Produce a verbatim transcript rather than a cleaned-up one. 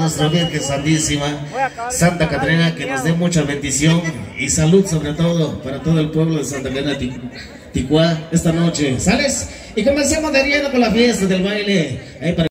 nuestra Virgen Santísima, Santa Catarina, que nos dé mucha bendición y salud sobre todo para todo el pueblo de Santa Catarina Ticuá esta noche. ¿Sales? Y comenzamos de lleno con la fiesta del baile. Ahí para